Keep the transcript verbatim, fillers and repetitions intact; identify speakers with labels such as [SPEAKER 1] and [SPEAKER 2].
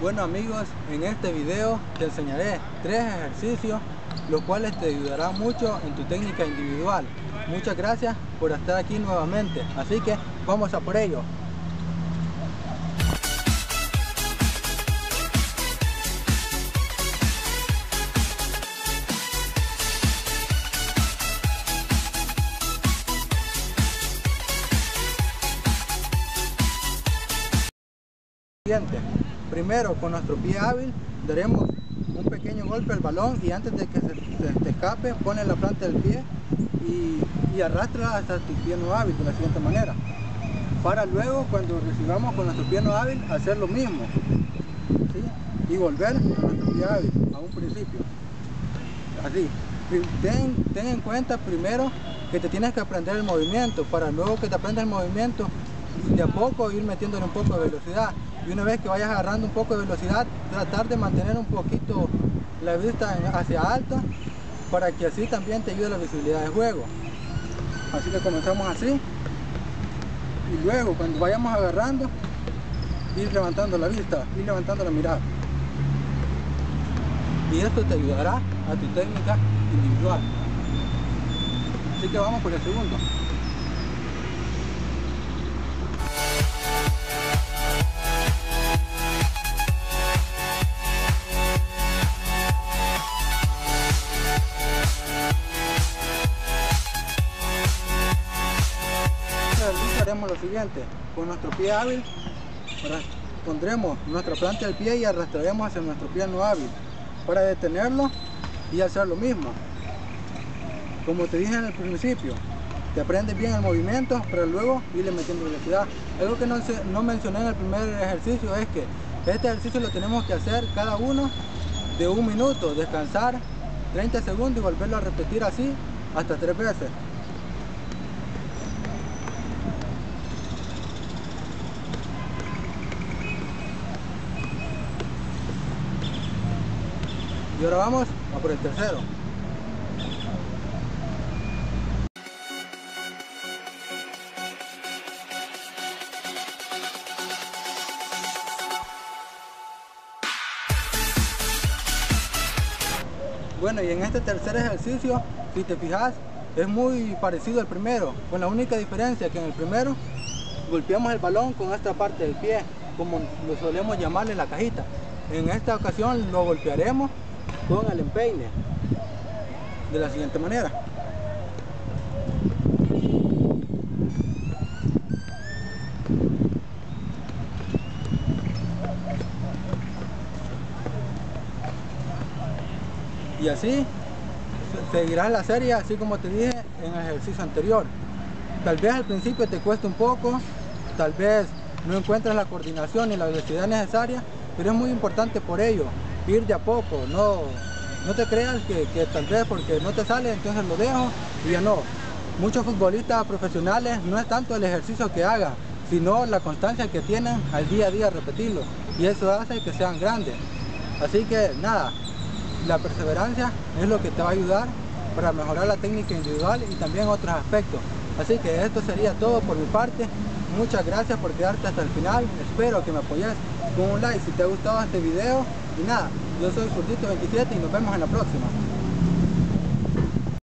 [SPEAKER 1] Bueno amigos, en este video te enseñaré tres ejercicios los cuales te ayudarán mucho en tu técnica individual. Muchas gracias por estar aquí nuevamente, así que vamos a por ello. Primero, con nuestro pie hábil daremos un pequeño golpe al balón y antes de que se, se te escape, pone la planta del pie y, y arrastra hasta tu pie no hábil de la siguiente manera, para luego cuando recibamos con nuestro pie no hábil hacer lo mismo, ¿sí? Y volver con nuestro pie hábil a un principio, así. Ten, ten en cuenta primero que te tienes que aprender el movimiento, para luego que te aprendas el movimiento de a poco ir metiéndole un poco de velocidad, y una vez que vayas agarrando un poco de velocidad, tratar de mantener un poquito la vista hacia alta para que así también te ayude la visibilidad del juego. Así que comenzamos así y luego cuando vayamos agarrando, ir levantando la vista, ir levantando la mirada, y esto te ayudará a tu técnica individual. Así que vamos por el segundo. Haremos lo siguiente: con nuestro pie hábil pondremos nuestra planta del pie y arrastraremos hacia nuestro pie no hábil para detenerlo y hacer lo mismo. Como te dije en el principio, te aprendes bien el movimiento para luego irle metiendo velocidad. Algo que no, no mencioné en el primer ejercicio es que este ejercicio lo tenemos que hacer cada uno de un minuto, descansar treinta segundos y volverlo a repetir así hasta tres veces. Y ahora vamos a por el tercero. Bueno, y en este tercer ejercicio, si te fijas, es muy parecido al primero, con la única diferencia que en el primero golpeamos el balón con esta parte del pie, como lo solemos llamarle la cajita. En esta ocasión lo golpearemos con el empeine de la siguiente manera. Y así seguirás la serie, así como te dije en el ejercicio anterior. Tal vez al principio te cueste un poco, tal vez no encuentres la coordinación y la velocidad necesaria, pero es muy importante por ello ir de a poco. No, no te creas que, que tal vez porque no te sale entonces lo dejo y ya no. Muchos futbolistas profesionales no es tanto el ejercicio que hagan, sino la constancia que tienen al día a día repetirlo, y eso hace que sean grandes. Así que nada, la perseverancia es lo que te va a ayudar para mejorar la técnica individual y también otros aspectos. Así que esto sería todo por mi parte. Muchas gracias por quedarte hasta el final. Espero que me apoyes con un like si te ha gustado este video. Y nada, yo soy Zurdito veintisiete y nos vemos en la próxima.